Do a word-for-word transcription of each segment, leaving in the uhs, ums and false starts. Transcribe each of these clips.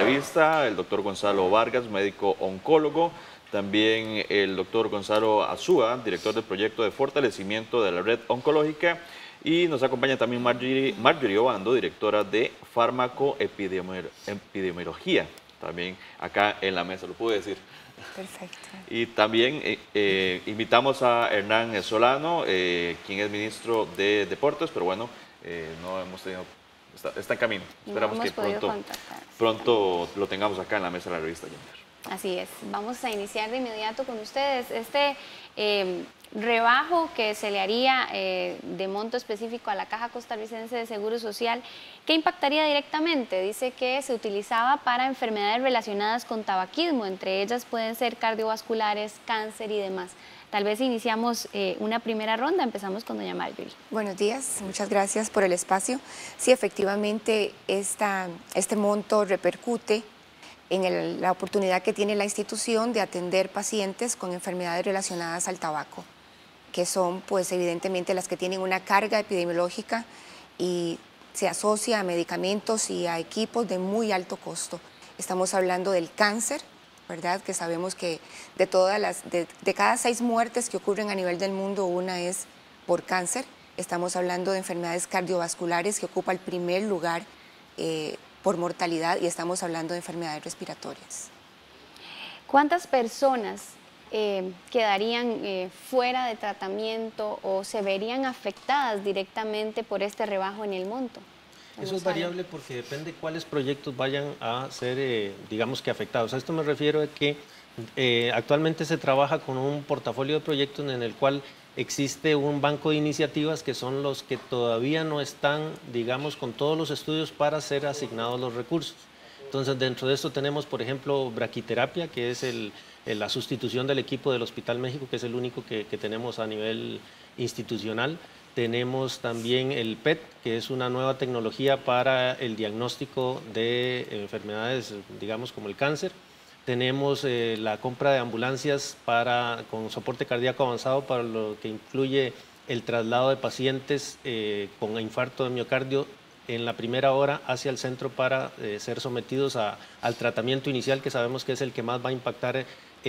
entrevista el doctor Gonzalo Vargas, médico oncólogo, también el doctor Gonzalo Azúa, director del proyecto de fortalecimiento de la red oncológica, y nos acompaña también Marjorie, Marjorie Obando, directora de farmacoepidemiología, también acá en la mesa, lo pude decir. Perfecto. Y también eh, eh, invitamos a Hernán Solano, eh, quien es ministro de Deportes, pero bueno, eh, no hemos tenido, está, está en camino. Esperamos no que pronto, pronto lo tengamos acá en la mesa de la revista Junior. Así es, vamos a iniciar de inmediato con ustedes. Este eh, rebajo que se le haría eh, de monto específico a la Caja Costarricense de Seguro Social, ¿qué impactaría directamente? Dice que se utilizaba para enfermedades relacionadas con tabaquismo, entre ellas pueden ser cardiovasculares, cáncer y demás. Tal vez iniciamos eh, una primera ronda, empezamos con doña Marjorie. Buenos días, muchas gracias por el espacio. Sí, efectivamente, esta, este monto repercute en el, la oportunidad que tiene la institución de atender pacientes con enfermedades relacionadas al tabaco, que son pues evidentemente las que tienen una carga epidemiológica y se asocia a medicamentos y a equipos de muy alto costo. Estamos hablando del cáncer, ¿verdad? Que sabemos que de, todas las, de, de cada seis muertes que ocurren a nivel del mundo, una es por cáncer. Estamos hablando de enfermedades cardiovasculares, que ocupa el primer lugar eh, por mortalidad, y estamos hablando de enfermedades respiratorias. ¿Cuántas personas eh, quedarían eh, fuera de tratamiento o se verían afectadas directamente por este rebajo en el monto? Eso es variable porque depende cuáles proyectos vayan a ser, eh, digamos que afectados. A esto me refiero a que eh, actualmente se trabaja con un portafolio de proyectos en el cual existe un banco de iniciativas que son los que todavía no están, digamos, con todos los estudios para ser asignados los recursos. Entonces, dentro de esto tenemos, por ejemplo, braquiterapia, que es el, el, la sustitución del equipo del Hospital México, que es el único que, que tenemos a nivel institucional. Tenemos también el P E T, que es una nueva tecnología para el diagnóstico de enfermedades, digamos, como el cáncer. Tenemos eh, la compra de ambulancias para, con soporte cardíaco avanzado, para lo que incluye el traslado de pacientes eh, con infarto de miocardio en la primera hora hacia el centro para eh, ser sometidos a, al tratamiento inicial, que sabemos que es el que más va a impactar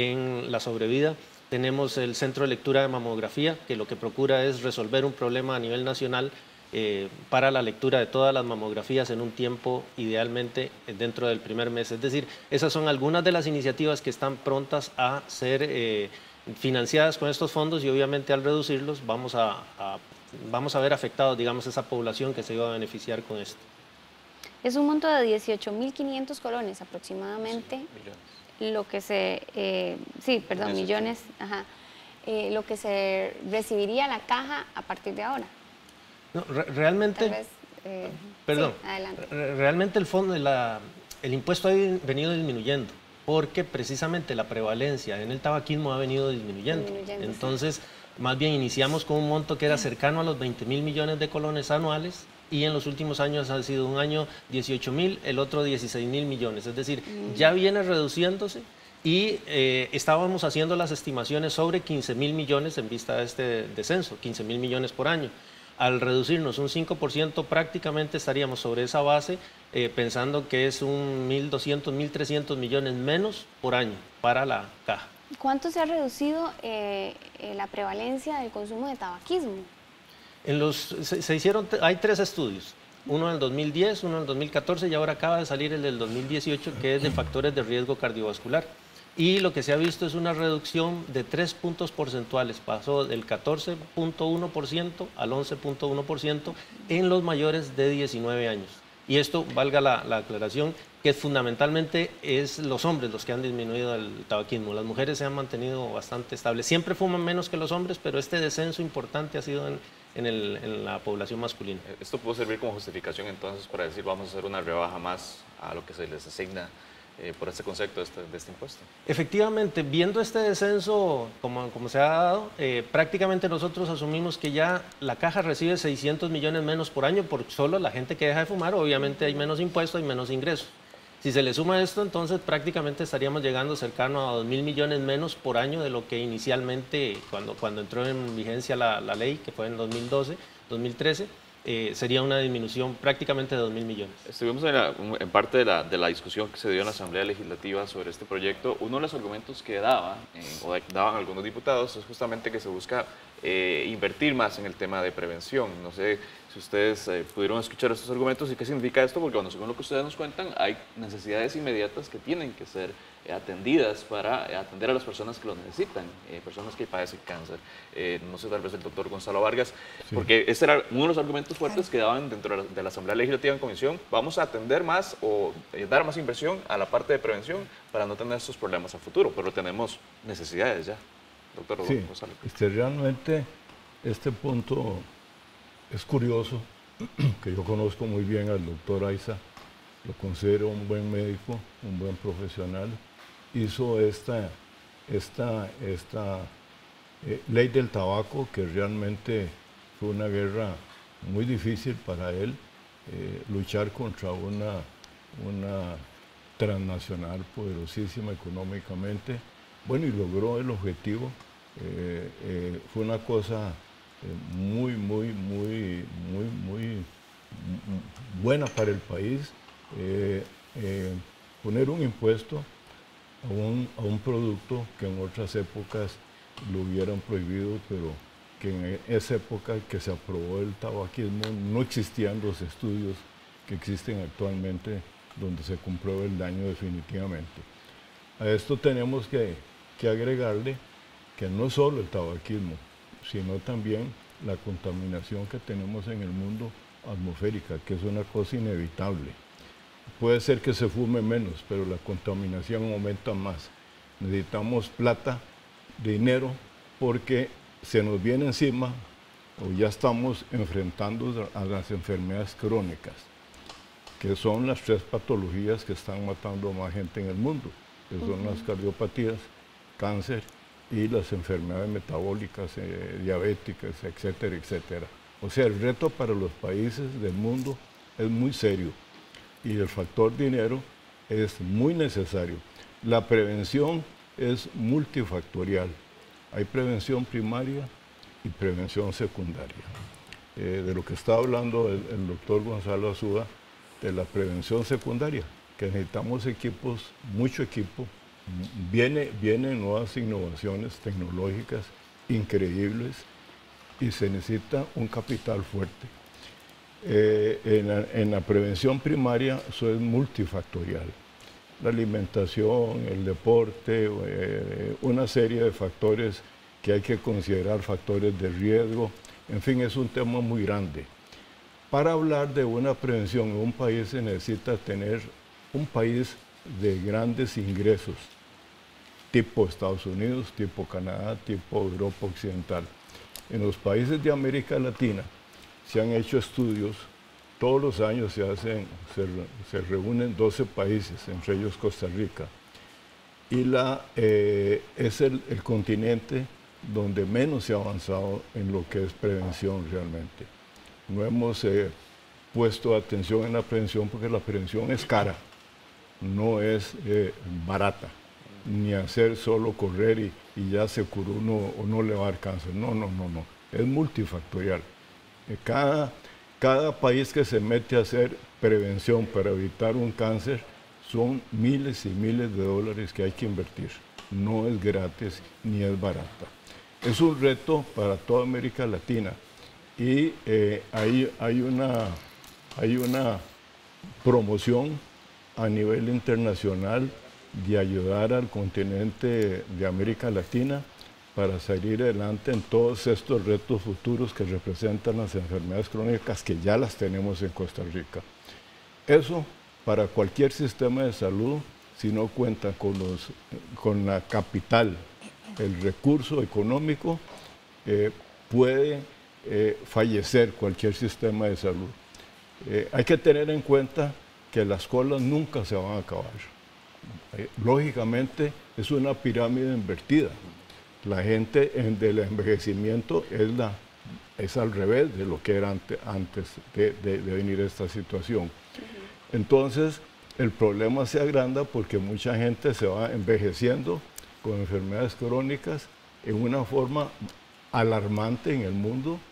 en la sobrevida. Tenemos el Centro de Lectura de Mamografía, que lo que procura es resolver un problema a nivel nacional eh, para la lectura de todas las mamografías en un tiempo idealmente dentro del primer mes. Es decir, esas son algunas de las iniciativas que están prontas a ser eh, financiadas con estos fondos, y obviamente al reducirlos vamos a, a, vamos a ver afectados, digamos, esa población que se iba a beneficiar con esto. Es un monto de dieciocho mil quinientos colones aproximadamente. Sí, millones. Lo que se, eh, sí, perdón, millones, ajá, eh, lo que se recibiría la caja a partir de ahora. No, re realmente, Tal vez, eh, perdón, sí, adelante. Re realmente el fondo, la, el impuesto ha venido disminuyendo, porque precisamente la prevalencia en el tabaquismo ha venido disminuyendo. disminuyendo Entonces, sí. más bien iniciamos con un monto que era cercano a los veinte mil millones de colones anuales, y en los últimos años ha sido un año dieciocho mil, el otro dieciséis mil millones, es decir, mm. ya viene reduciéndose, y eh, estábamos haciendo las estimaciones sobre quince mil millones en vista de este descenso, quince mil millones por año. Al reducirnos un cinco por ciento prácticamente estaríamos sobre esa base, eh, pensando que es un mil doscientos, mil trescientos millones menos por año para la caja. ¿Cuánto se ha reducido eh, eh, la prevalencia del consumo de tabaquismo? En los, se, se hicieron, hay tres estudios, uno en el dos mil diez, uno en el dos mil catorce, y ahora acaba de salir el del dos mil dieciocho, que es de factores de riesgo cardiovascular. Y lo que se ha visto es una reducción de tres puntos porcentuales, pasó del catorce punto uno por ciento al once punto uno por ciento en los mayores de diecinueve años. Y esto, valga la, la aclaración, que fundamentalmente es los hombres los que han disminuido el tabaquismo. Las mujeres se han mantenido bastante estables. Siempre fuman menos que los hombres, pero este descenso importante ha sido en, en, el, en la población masculina. Esto puede servir como justificación entonces para decir vamos a hacer una rebaja más a lo que se les asigna eh, por este concepto de este, de este impuesto. Efectivamente, viendo este descenso como, como se ha dado, eh, prácticamente nosotros asumimos que ya la caja recibe seiscientos millones menos por año por solo la gente que deja de fumar. Obviamente hay menos impuestos, hay menos ingresos. Si se le suma esto, entonces prácticamente estaríamos llegando cercano a dos mil millones menos por año de lo que inicialmente, cuando, cuando entró en vigencia la, la ley, que fue en dos mil doce, dos mil trece, eh, sería una disminución prácticamente de dos mil millones. Estuvimos en, la, en parte de la, de la discusión que se dio en la Asamblea Legislativa sobre este proyecto. Uno de los argumentos que daba, eh, o daban algunos diputados, es justamente que se busca eh, invertir más en el tema de prevención. No sé si ustedes eh, pudieron escuchar estos argumentos y qué significa esto, porque bueno, según lo que ustedes nos cuentan, hay necesidades inmediatas que tienen que ser eh, atendidas para eh, atender a las personas que lo necesitan, eh, personas que padecen cáncer. Eh, no sé, tal vez el doctor Gonzalo Vargas, sí. Porque ese era uno de los argumentos fuertes que daban dentro de la, de la Asamblea Legislativa en comisión. Vamos a atender más o eh, dar más inversión a la parte de prevención para no tener estos problemas a futuro, pero tenemos necesidades ya. Doctor sí, Gonzalo. Este, realmente este punto es curioso, que yo conozco muy bien al doctor Aiza, lo considero un buen médico, un buen profesional. Hizo esta, esta, esta eh, ley del tabaco, que realmente fue una guerra muy difícil para él, eh, luchar contra una, una transnacional poderosísima económicamente. Bueno, y logró el objetivo. Eh, eh, fue una cosa eh, muy, muy, muy, muy, muy buena para el país. Eh, eh, poner un impuesto a un, a un producto que en otras épocas lo hubieran prohibido, pero que en esa época que se aprobó el tabaquismo no existían los estudios que existen actualmente donde se comprueba el daño definitivamente. A esto tenemos que, que agregarle que no solo el tabaquismo, sino también la contaminación que tenemos en el mundo atmosférica, que es una cosa inevitable. Puede ser que se fume menos, pero la contaminación aumenta más. Necesitamos plata, dinero, porque se nos viene encima, o ya estamos enfrentando a las enfermedades crónicas, que son las tres patologías que están matando a más gente en el mundo, que son uh-huh. las cardiopatías, cáncer y las enfermedades metabólicas, eh, diabéticas, etcétera, etcétera. O sea, el reto para los países del mundo es muy serio y el factor dinero es muy necesario. La prevención es multifactorial. Hay prevención primaria y prevención secundaria. Eh, de lo que está hablando el, el doctor Gonzalo Azúa, de la prevención secundaria, que necesitamos equipos, mucho equipo. Viene, vienen nuevas innovaciones tecnológicas increíbles y se necesita un capital fuerte. Eh, en, la, en la prevención primaria eso es multifactorial. La alimentación, el deporte, eh, una serie de factores que hay que considerar factores de riesgo. En fin, es un tema muy grande. Para hablar de una prevención en un país se necesita tener un país de grandes ingresos, tipo Estados Unidos, tipo Canadá, tipo Europa Occidental. En los países de América Latina se han hecho estudios, todos los años se hacen, se, se reúnen doce países, entre ellos Costa Rica, y la, eh, es el, el continente donde menos se ha avanzado en lo que es prevención realmente. No hemos eh, puesto atención en la prevención porque la prevención es cara, no es eh, barata, ni hacer solo correr y, y ya se curó uno o no le va a dar cáncer. No, no, no, no. Es multifactorial. Cada, cada país que se mete a hacer prevención para evitar un cáncer son miles y miles de dólares que hay que invertir. No es gratis ni es barata. Es un reto para toda América Latina y eh, hay, hay, una, hay una promoción a nivel internacional de ayudar al continente de América Latina para salir adelante en todos estos retos futuros que representan las enfermedades crónicas que ya las tenemos en Costa Rica. Eso para cualquier sistema de salud, si no cuenta con, los, con la capital, el recurso económico, eh, puede eh, fallecer cualquier sistema de salud. Eh, hay que tener en cuenta que las colas nunca se van a acabar. Eh, lógicamente es una pirámide invertida. La gente en, del envejecimiento es, la, es al revés de lo que era ante, antes de, de, de venir esta situación. Entonces el problema se agranda porque mucha gente se va envejeciendo con enfermedades crónicas en una forma alarmante en el mundo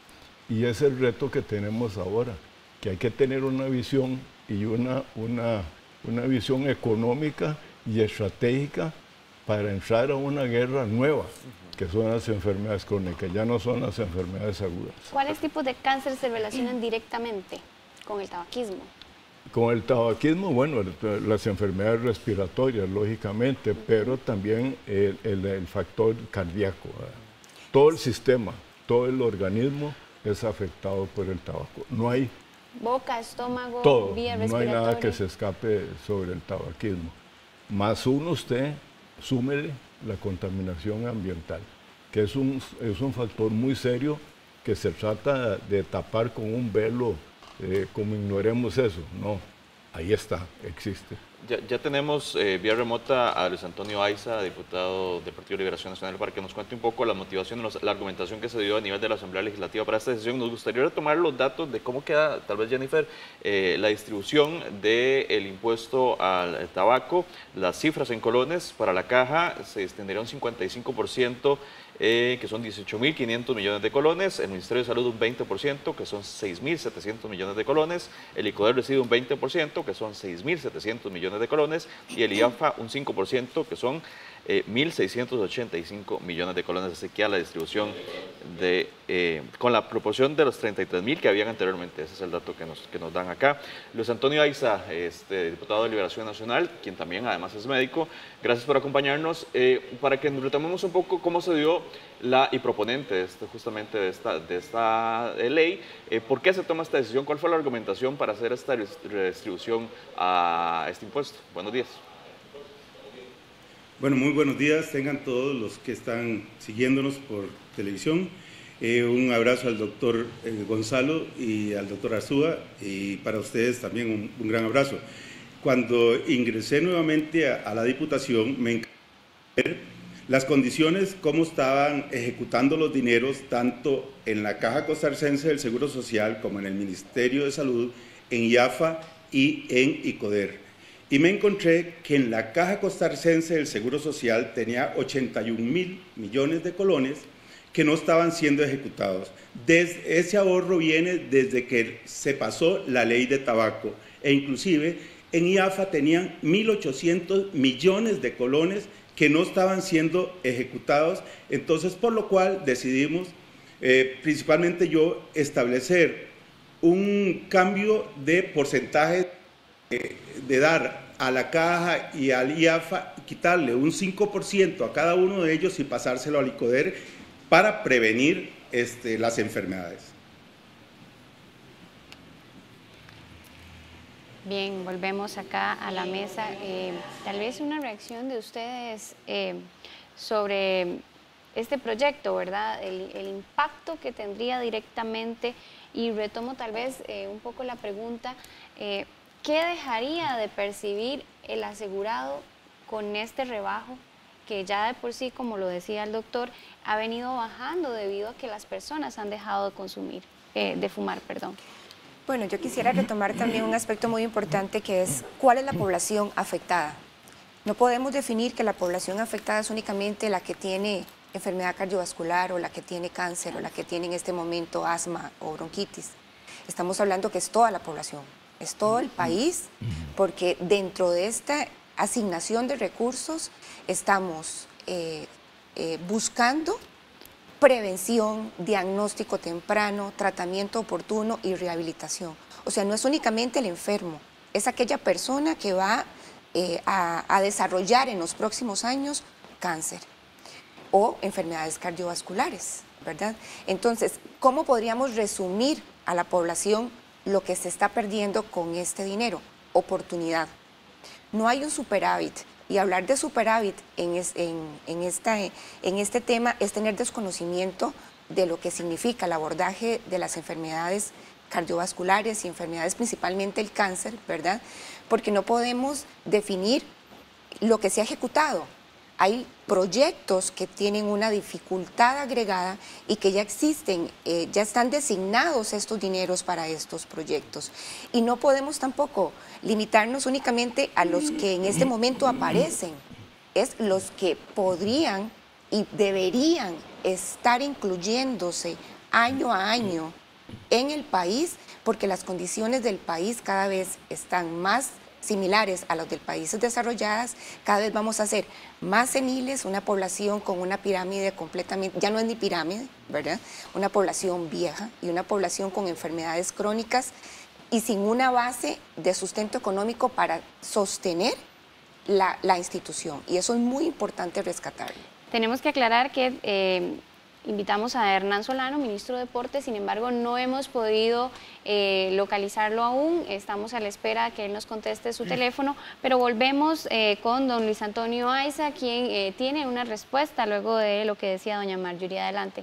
Y es el reto que tenemos ahora, que hay que tener una visión y una, una, una visión económica y estratégica para entrar a una guerra nueva, que son las enfermedades crónicas, ya no son las enfermedades agudas. ¿Cuáles tipos de cáncer se relacionan directamente con el tabaquismo? Con el tabaquismo, bueno, las enfermedades respiratorias, lógicamente, pero también el, el, el factor cardíaco. ¿Verdad? Todo el sistema, todo el organismo es afectado por el tabaco. No hay... Boca, estómago, todo, vía no respiratoria. hay nada que se escape sobre el tabaquismo. Más uno usted, súmele la contaminación ambiental, que es un, es un factor muy serio que se trata de tapar con un velo. Eh, como ignoremos eso, no, ahí está, existe. Ya, ya tenemos eh, vía remota a Luis Antonio Aiza, diputado del Partido de Liberación Nacional, para que nos cuente un poco la motivación, los, la argumentación que se dio a nivel de la Asamblea Legislativa para esta decisión. Nos gustaría retomar los datos de cómo queda, tal vez Jennifer, eh, la distribución del impuesto al tabaco, las cifras en colones. Para la caja se extendería un cincuenta y cinco por ciento, Eh, que son dieciocho mil quinientos millones de colones, el Ministerio de Salud un veinte por ciento, que son seis mil setecientos millones de colones, el ICODER recibe un veinte por ciento, que son seis mil setecientos millones de colones, y el IAFA un cinco por ciento, que son eh, mil seiscientos ochenta y cinco millones de colones. Así que a la distribución de, eh, con la proporción de los treinta y tres mil que habían anteriormente. Ese es el dato que nos, que nos dan acá. Luis Antonio Aiza, este, diputado de Liberación Nacional, quien también además es médico, gracias por acompañarnos. Eh, para que nos retomemos un poco cómo se dio la y proponente de este, justamente de esta, de esta ley, eh, ¿por qué se toma esta decisión? ¿Cuál fue la argumentación para hacer esta redistribución a este impuesto? Buenos días. Bueno, muy buenos días, tengan todos los que están siguiéndonos por televisión. Eh, un abrazo al doctor eh, Gonzalo y al doctor Arzúa, y para ustedes también un, un gran abrazo. Cuando ingresé nuevamente a, a la Diputación, me encargué de ver las condiciones, cómo estaban ejecutando los dineros, tanto en la Caja Costarricense del Seguro Social como en el Ministerio de Salud, en IAFA y en ICODER. Y me encontré que en la Caja Costarricense del Seguro Social tenía ochenta y un mil millones de colones que no estaban siendo ejecutados. Desde ese ahorro viene desde que se pasó la ley de tabaco, e inclusive en IAFA tenían mil ochocientos millones de colones que no estaban siendo ejecutados. Entonces, por lo cual decidimos, eh, principalmente yo, establecer un cambio de porcentaje eh, de dar a la Caja y al IAFA, quitarle un cinco por ciento a cada uno de ellos y pasárselo al ICODER para prevenir este, las enfermedades. Bien, volvemos acá a la mesa. Eh, tal vez una reacción de ustedes eh, sobre este proyecto, ¿verdad? El, el impacto que tendría directamente, y retomo tal vez eh, un poco la pregunta, eh, ¿qué dejaría de percibir el asegurado con este rebajo que ya de por sí, como lo decía el doctor, ha venido bajando debido a que las personas han dejado de consumir, eh, de fumar, perdón? Bueno, yo quisiera retomar también un aspecto muy importante, que es cuál es la población afectada. No podemos definir que la población afectada es únicamente la que tiene enfermedad cardiovascular o la que tiene cáncer o la que tiene en este momento asma o bronquitis. Estamos hablando que es toda la población, es todo el país, porque dentro de esta asignación de recursos estamos eh, eh, buscando prevención, diagnóstico temprano, tratamiento oportuno y rehabilitación. O sea, no es únicamente el enfermo, es aquella persona que va eh, a, a desarrollar en los próximos años cáncer o enfermedades cardiovasculares, ¿verdad? Entonces, ¿cómo podríamos resumir a la población lo que se está perdiendo con este dinero? Oportunidad. No hay un superávit. Y hablar de superávit en, es, en, en, esta, en este tema es tener desconocimiento de lo que significa el abordaje de las enfermedades cardiovasculares y enfermedades, principalmente el cáncer, ¿verdad? Porque no podemos definir lo que se ha ejecutado. Hay proyectos que tienen una dificultad agregada y que ya existen, eh, ya están designados estos dineros para estos proyectos. Y no podemos tampoco limitarnos únicamente a los que en este momento aparecen, es los que podrían y deberían estar incluyéndose año a año en el país, porque las condiciones del país cada vez están más similares a las de países desarrollados. Cada vez vamos a ser más seniles, una población con una pirámide completamente, ya no es ni pirámide, ¿verdad? Una población vieja y una población con enfermedades crónicas y sin una base de sustento económico para sostener la, la institución. Y eso es muy importante rescatarlo. Tenemos que aclarar que eh, invitamos a Hernán Solano, ministro de Deportes, sin embargo no hemos podido eh, localizarlo aún, estamos a la espera que él nos conteste su teléfono, pero volvemos eh, con don Luis Antonio Aiza, quien eh, tiene una respuesta luego de lo que decía doña Marjorie. Adelante.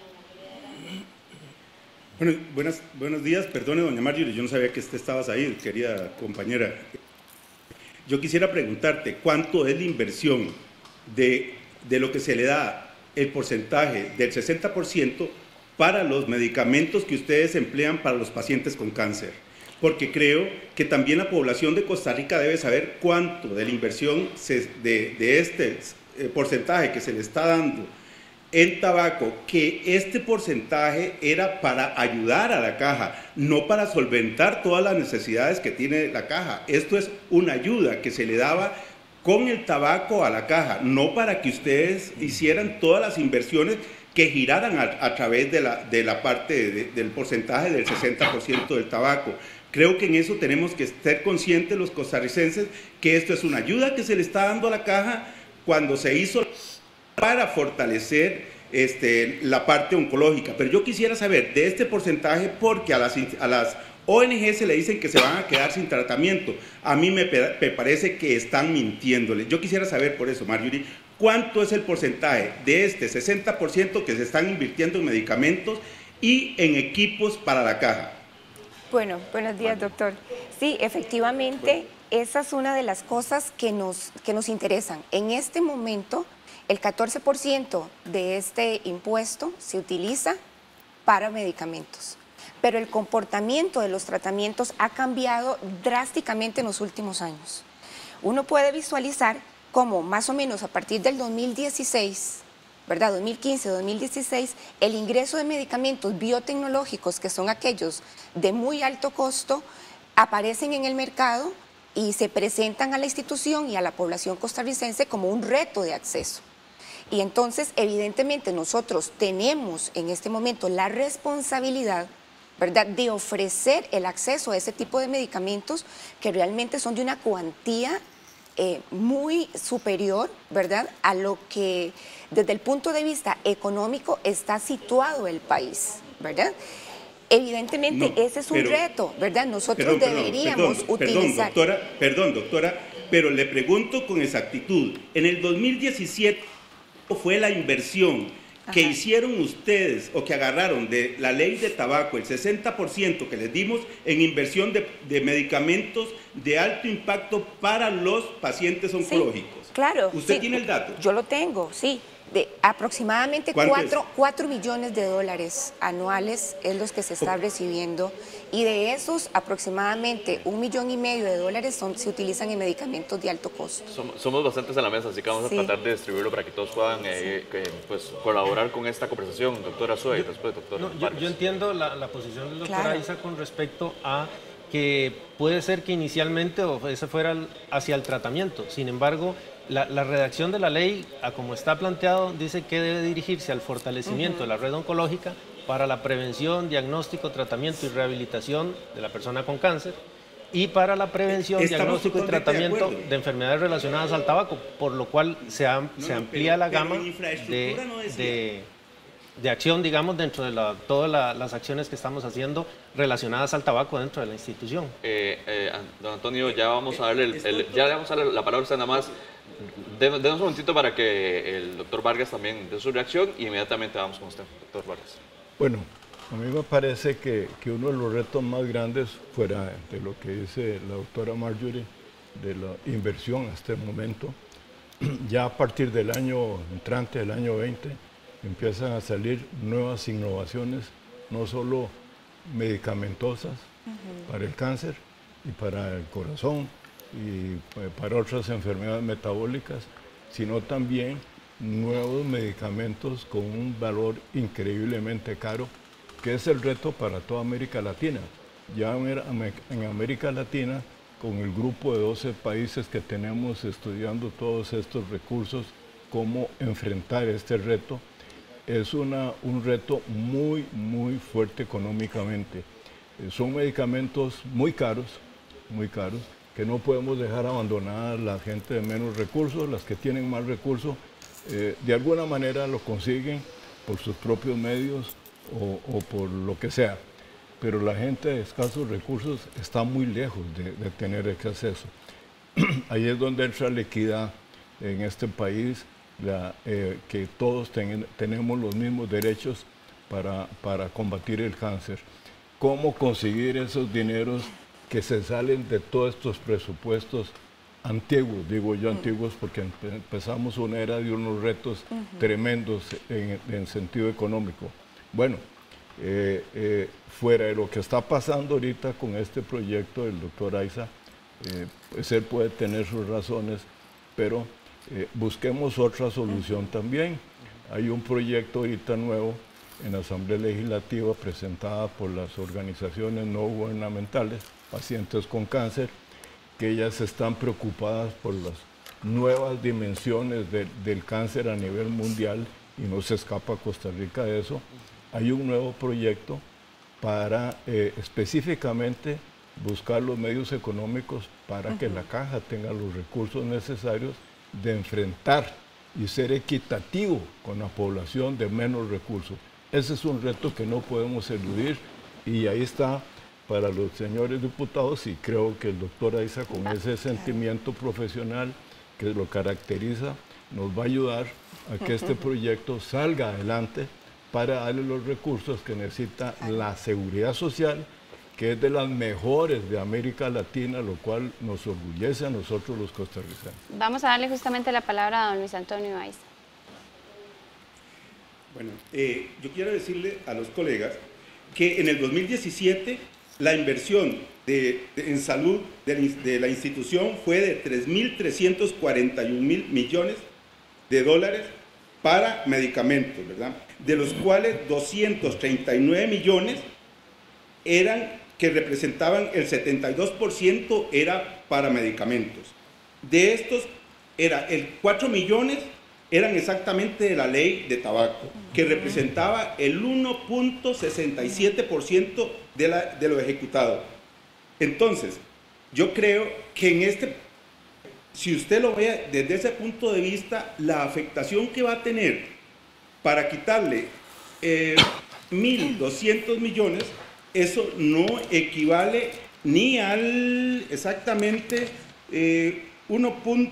Bueno, buenas, buenos días, perdone doña Marjorie, yo no sabía que usted estabas ahí, querida compañera. Yo quisiera preguntarte, ¿cuánto es la inversión de, de lo que se le da el porcentaje del sesenta por ciento para los medicamentos que ustedes emplean para los pacientes con cáncer? Porque creo que también la población de Costa Rica debe saber cuánto de la inversión se, de, de este eh, porcentaje que se le está dando en tabaco, que este porcentaje era para ayudar a la caja, no para solventar todas las necesidades que tiene la caja. Esto es una ayuda que se le daba con el tabaco a la caja, no para que ustedes hicieran todas las inversiones que giraran a, a través de la, de la parte de, del porcentaje del sesenta por ciento del tabaco. Creo que en eso tenemos que estar conscientes los costarricenses que esto es una ayuda que se le está dando a la caja cuando se hizo para fortalecer este, la parte oncológica. Pero yo quisiera saber de este porcentaje porque a las, a las O N G se le dicen que se van a quedar sin tratamiento. A mí me, me parece que están mintiéndole. Yo quisiera saber por eso, Marjorie, ¿cuánto es el porcentaje de este sesenta por ciento que se están invirtiendo en medicamentos y en equipos para la caja? Bueno, buenos días, doctor. Sí, efectivamente, esa es una de las cosas que nos, que nos interesan. En este momento, el catorce por ciento de este impuesto se utiliza para medicamentos. Pero el comportamiento de los tratamientos ha cambiado drásticamente en los últimos años. Uno puede visualizar cómo más o menos a partir del dos mil dieciséis, ¿verdad? dos mil quince, dos mil dieciséis, el ingreso de medicamentos biotecnológicos, que son aquellos de muy alto costo, aparecen en el mercado y se presentan a la institución y a la población costarricense como un reto de acceso. Y entonces, evidentemente, nosotros tenemos en este momento la responsabilidad, ¿verdad?, de ofrecer el acceso a ese tipo de medicamentos que realmente son de una cuantía eh, muy superior, ¿verdad?, a lo que desde el punto de vista económico está situado el país, ¿verdad? Evidentemente, no, ese es un pero, reto, ¿verdad? Nosotros perdón, deberíamos perdón, utilizar... Perdón, doctora, perdón, doctora, pero le pregunto con exactitud, en el dos mil diecisiete fue la inversión que Ajá. hicieron ustedes o que agarraron de la ley de tabaco, el sesenta por ciento que les dimos en inversión de, de medicamentos de alto impacto para los pacientes oncológicos. Sí, claro. ¿Usted sí, tiene el dato? Yo lo tengo, sí. De aproximadamente cuatro millones de dólares anuales es los que se está okay. recibiendo, y de esos aproximadamente un millón y medio de dólares son, se utilizan en medicamentos de alto costo. Somos, somos bastantes en la mesa, así que vamos sí. a tratar de distribuirlo para que todos puedan eh, sí. que, pues, colaborar con esta conversación. Doctora Azúa y después doctor no, yo, yo entiendo la, la posición del doctor claro. Aiza con respecto a que puede ser que inicialmente ese fuera hacia el tratamiento. Sin embargo, la, la redacción de la ley, a como está planteado, dice que debe dirigirse al fortalecimiento uh-huh. de la red oncológica para la prevención, diagnóstico, tratamiento y rehabilitación de la persona con cáncer, y para la prevención, Estamos diagnóstico y tratamiento de, de enfermedades relacionadas al tabaco, por lo cual se, am, no, se amplía pero, la gama de, no de, de acción, digamos, dentro de la, todas la, las acciones que estamos haciendo relacionadas al tabaco dentro de la institución. Eh, eh, don Antonio, ya vamos a darle, el, el, ya le vamos a darle la palabra a usted nada más. Denos un momentito para que el doctor Vargas también dé su reacción y inmediatamente vamos con usted, doctor Vargas. Bueno, a mí me parece que, que uno de los retos más grandes, fuera de lo que dice la doctora Marjorie, de la inversión hasta el momento, ya a partir del año entrante, del año veinte, empiezan a salir nuevas innovaciones, no solo medicamentosas uh-huh. para el cáncer y para el corazón y para otras enfermedades metabólicas, sino también nuevos medicamentos con un valor increíblemente caro que es el reto para toda América Latina. Ya en América Latina, con el grupo de doce países que tenemos estudiando todos estos recursos, cómo enfrentar este reto, es una, un reto muy, muy fuerte económicamente. Eh, son medicamentos muy caros, muy caros, que no podemos dejar abandonada a la gente de menos recursos. Las que tienen más recursos, eh, de alguna manera lo consiguen por sus propios medios o, o por lo que sea. Pero la gente de escasos recursos está muy lejos de, de tener ese acceso. Ahí es donde entra la equidad en este país, la, eh, que todos ten, tenemos los mismos derechos para, para combatir el cáncer. ¿Cómo conseguir esos dineros que se salen de todos estos presupuestos antiguos? Digo yo antiguos porque empe empezamos una era de unos retos uh-huh. tremendos en, en sentido económico. Bueno, eh, eh, fuera de lo que está pasando ahorita con este proyecto del doctor Aiza, eh, pues él puede tener sus razones, pero eh, busquemos otra solución uh-huh. también. Hay un proyecto ahorita nuevo en la Asamblea Legislativa presentada por las organizaciones no gubernamentales, pacientes con cáncer, que ellas están preocupadas por las nuevas dimensiones de, del cáncer a nivel mundial y no se escapa Costa Rica de eso. Hay un nuevo proyecto para eh, específicamente buscar los medios económicos para uh-huh. que la caja tenga los recursos necesarios de enfrentar y ser equitativo con la población de menos recursos. Ese es un reto que no podemos eludir y ahí está para los señores diputados, y creo que el doctor Aiza, con ese sentimiento profesional que lo caracteriza, nos va a ayudar a que este proyecto salga adelante para darle los recursos que necesita la seguridad social, que es de las mejores de América Latina, lo cual nos orgullece a nosotros los costarricenses. Vamos a darle justamente la palabra a don Luis Antonio Aiza. Bueno, eh, yo quiero decirle a los colegas que en el dos mil diecisiete la inversión de, de, en salud de, de la institución fue de tres mil trescientos cuarenta y un mil millones de dólares para medicamentos, ¿verdad? De los cuales doscientos treinta y nueve millones eran, que representaban el setenta y dos por ciento era para medicamentos. De estos, era el cuatro millones eran exactamente de la ley de tabaco, que representaba el uno punto sesenta y siete por ciento de, la, de lo ejecutado. Entonces, yo creo que en este, si usted lo ve desde ese punto de vista, la afectación que va a tener para quitarle eh, mil doscientos millones, eso no equivale ni al exactamente eh, uno.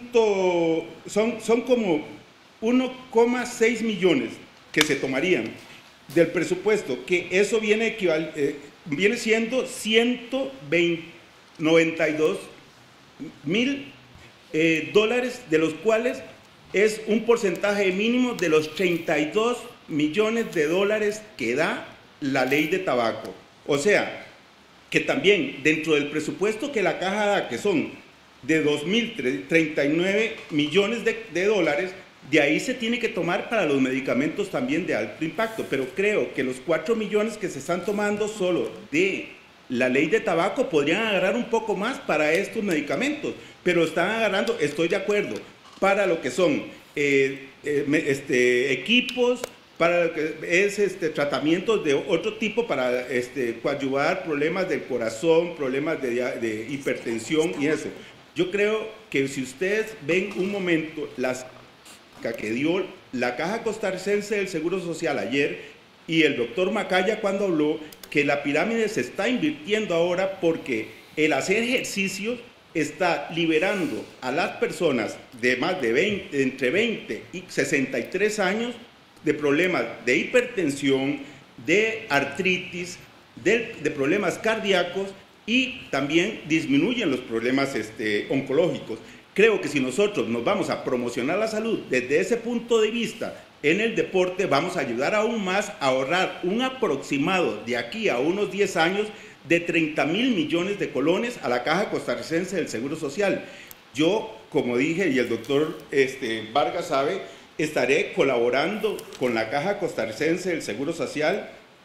Son, son como uno coma seis millones que se tomarían del presupuesto, que eso viene, equival, eh, viene siendo ciento noventa y dos mil eh, dólares, de los cuales es un porcentaje mínimo de los treinta y dos millones de dólares que da la ley de tabaco. O sea, que también dentro del presupuesto que la caja da, que son de dos mil treinta y nueve millones de, de dólares, de ahí se tiene que tomar para los medicamentos también de alto impacto, pero creo que los cuatro millones que se están tomando solo de la ley de tabaco podrían agarrar un poco más para estos medicamentos, pero están agarrando, estoy de acuerdo, para lo que son eh, eh, este, equipos, para lo que es este, tratamientos de otro tipo para este, coadyuvar problemas del corazón, problemas de, de hipertensión y eso. Yo creo que si ustedes ven un momento las que dio la Caja Costarricense del Seguro Social ayer y el doctor Macaya cuando habló, que la pirámide se está invirtiendo ahora porque el hacer ejercicios está liberando a las personas de más de veinte, entre veinte y sesenta y tres años de problemas de hipertensión, de artritis, de, de problemas cardíacos, y también disminuyen los problemas este, oncológicos. Creo que si nosotros nos vamos a promocionar la salud desde ese punto de vista en el deporte, vamos a ayudar aún más a ahorrar un aproximado de aquí a unos diez años de treinta mil millones de colones a la Caja Costarricense del Seguro Social. Yo, como dije, y el doctor este, Vargas sabe, estaré colaborando con la Caja Costarricense del Seguro Social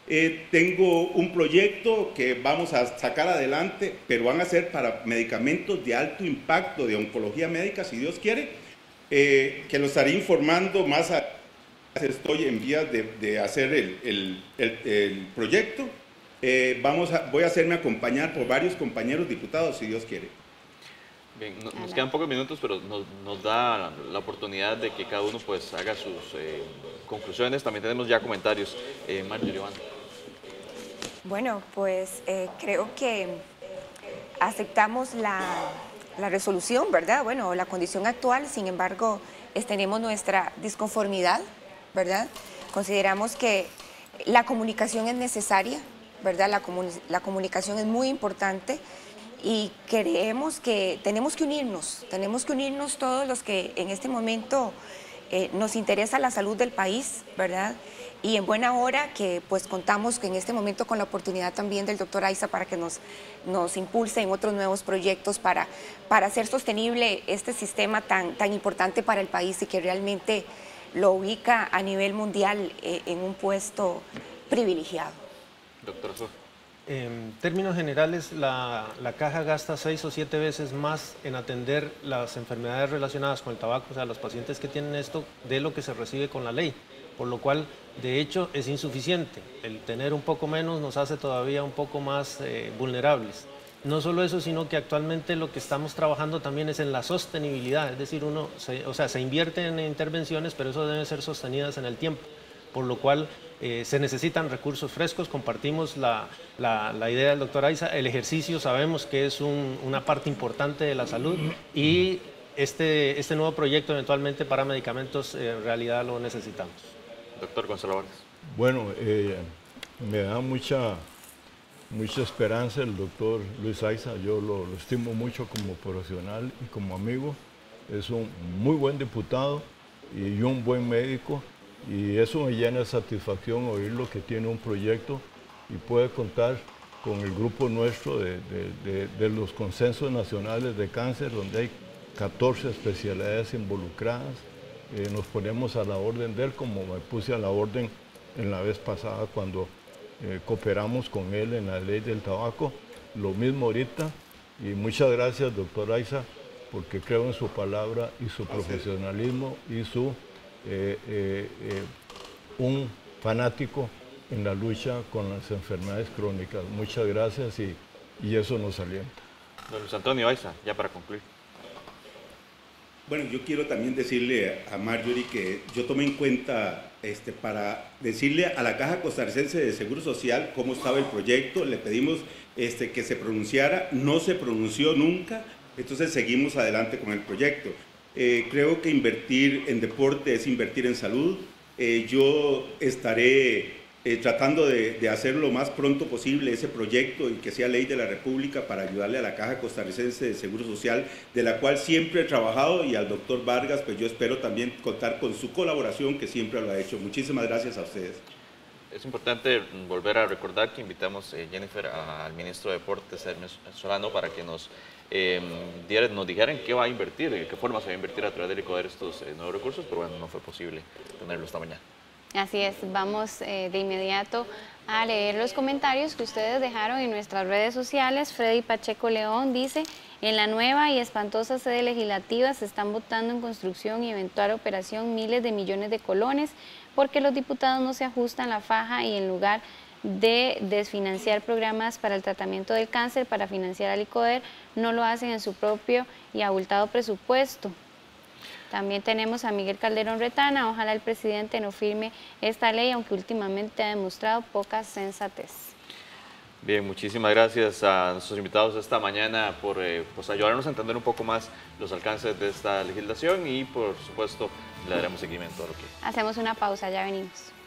Eh, tengo un proyecto que vamos a sacar adelante, pero van a ser para medicamentos de alto impacto de oncología médica, si Dios quiere, eh, que lo estaré informando más a... Estoy en vías de, de hacer el, el, el, el proyecto. Eh, vamos a, voy a hacerme acompañar por varios compañeros diputados, si Dios quiere. Bien, no, nos quedan pocos minutos, pero nos, nos da la oportunidad de que cada uno pues haga sus eh, conclusiones. También tenemos ya comentarios. Eh, Marjorie, Iván. Bueno, pues eh, creo que aceptamos la, la resolución, ¿verdad? Bueno, la condición actual, sin embargo, es, tenemos nuestra disconformidad, ¿verdad? Consideramos que la comunicación es necesaria, ¿verdad? La, comun la comunicación es muy importante y creemos que tenemos que unirnos, tenemos que unirnos todos los que en este momento eh, nos interesa la salud del país, ¿verdad? Y en buena hora que pues contamos que en este momento con la oportunidad también del doctor Aiza para que nos, nos impulse en otros nuevos proyectos para, para hacer sostenible este sistema tan, tan importante para el país y que realmente lo ubica a nivel mundial eh, en un puesto privilegiado. Doctor Azúa. En términos generales, la, la caja gasta seis o siete veces más en atender las enfermedades relacionadas con el tabaco, o sea, los pacientes que tienen esto, de lo que se recibe con la ley, por lo cual, de hecho, es insuficiente. El tener un poco menos nos hace todavía un poco más eh, vulnerables. No solo eso, sino que actualmente lo que estamos trabajando también es en la sostenibilidad, es decir, uno, se, o sea, se invierte en intervenciones, pero eso debe ser sostenidas en el tiempo, por lo cual eh, se necesitan recursos frescos. Compartimos la, la, la idea del doctor Aiza. El ejercicio sabemos que es un, una parte importante de la salud y este, este nuevo proyecto eventualmente para medicamentos eh, en realidad lo necesitamos. Doctor Gonzalo Vargas. Bueno, eh, me da mucha, mucha esperanza el doctor Luis Aiza. Yo lo, lo estimo mucho como profesional y como amigo. Es un muy buen diputado y un buen médico. Y eso me llena de satisfacción oírlo que tiene un proyecto y puede contar con el grupo nuestro de, de, de, de los consensos nacionales de cáncer, donde hay catorce especialidades involucradas. Eh, nos ponemos a la orden de él, como me puse a la orden en la vez pasada cuando eh, cooperamos con él en la ley del tabaco. Lo mismo ahorita. Y muchas gracias, doctor Aiza, porque creo en su palabra y su profesionalismo y su eh, eh, eh, un fanático en la lucha con las enfermedades crónicas. Muchas gracias y, y eso nos alienta. Don Luis Antonio Aiza, ya para concluir. Bueno, yo quiero también decirle a Marjorie que yo tomé en cuenta este, para decirle a la Caja Costarricense de Seguro Social cómo estaba el proyecto. Le pedimos este, que se pronunciara, no se pronunció nunca, entonces seguimos adelante con el proyecto. Eh, creo que invertir en deporte es invertir en salud. Eh, yo estaré eh, tratando de, de hacer lo más pronto posible ese proyecto y que sea ley de la República para ayudarle a la Caja Costarricense de Seguro Social, de la cual siempre he trabajado, y al doctor Vargas, pues yo espero también contar con su colaboración, que siempre lo ha hecho. Muchísimas gracias a ustedes. Es importante volver a recordar que invitamos, eh, Jennifer, al ministro de Deportes, Hermes Solano, para que nos, eh, diera, nos dijeran qué va a invertir, de qué forma se va a invertir a través del ICODER estos eh, nuevos recursos, pero bueno, no fue posible tenerlo esta mañana. Así es, vamos eh, de inmediato a leer los comentarios que ustedes dejaron en nuestras redes sociales. Freddy Pacheco León dice: en la nueva y espantosa sede legislativa se están votando en construcción y eventual operación miles de millones de colones porque los diputados no se ajustan la faja y en lugar de desfinanciar programas para el tratamiento del cáncer para financiar al ICODER, no lo hacen en su propio y abultado presupuesto. También tenemos a Miguel Calderón Retana: ojalá el presidente no firme esta ley, aunque últimamente ha demostrado poca sensatez. Bien, muchísimas gracias a nuestros invitados esta mañana por eh, pues ayudarnos a entender un poco más los alcances de esta legislación y por supuesto le daremos seguimiento a lo que... Hacemos una pausa, ya venimos.